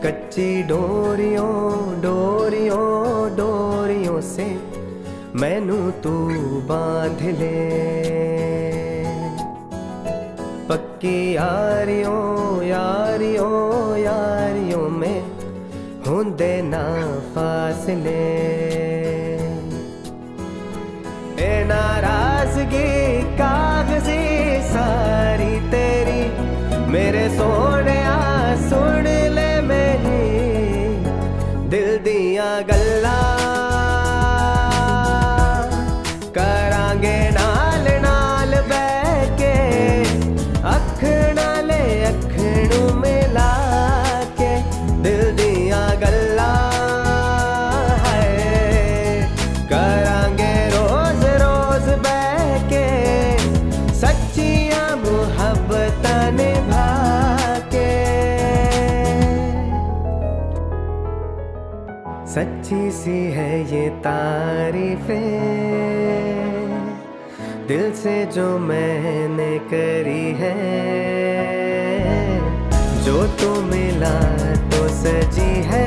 कच्ची डोरियों डोरियों डोरियों से मैनू तू बांध ले, पक्की यारियों यारियों यारियों में होंदे ना फासले। ए नाराजगी कागजी सारी तेरी, मेरे सोहणिया सुन ले मेरी दिल दिया गल्ला, करांगे नाल नाल बह के अख नाले अख नू मिला के दिल दिया गल्ला है, करांगे रोज रोज बह के सच्चियां मुहब्बतां निभा के। सच्ची सी है ये तारीफें दिल से जो मैंने करी है, जो तू मिला तो सजी है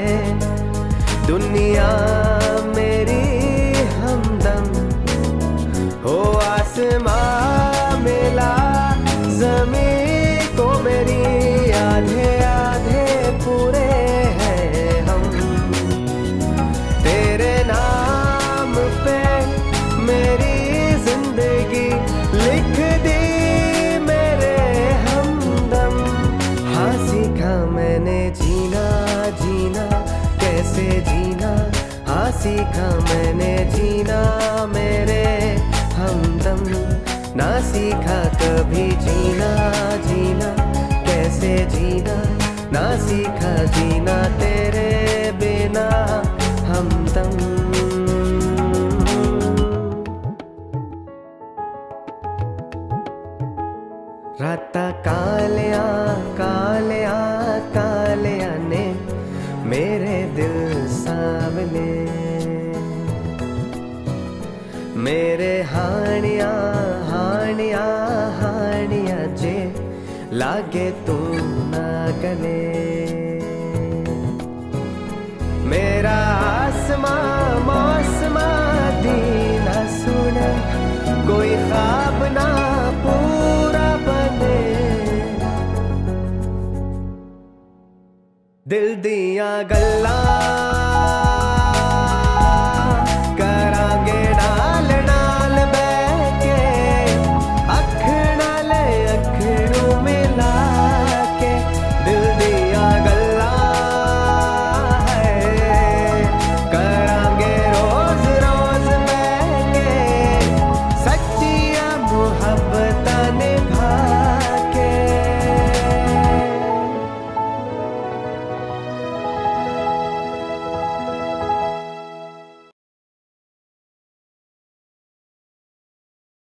दुनिया मेरी हमदम। हो आसमां मिला ज़मीं को मेरी, आधे आधे पूरे हैं हम, तेरे नाम पे मेरी जिंदगी लिख दी मेरे हमदम। हाँ सीखा मैंने जीना जीना कैसे जीना, हाँ सीखा मैंने जीना मेरे हमदम। ना सीखा कभी जीना जीना कैसे जीना, ना सीखा जीना तेरे बिना हमदम। राता कालिया कालिया कालिया ने मेरे दिल सावले, मेरे हानिया हानिया हानिया जे लागे तू ना गले। मेरा आसमां मौसमां दी ना सुने, कोई ख्वाब ना पूरा बने, दिल दिया गल्ला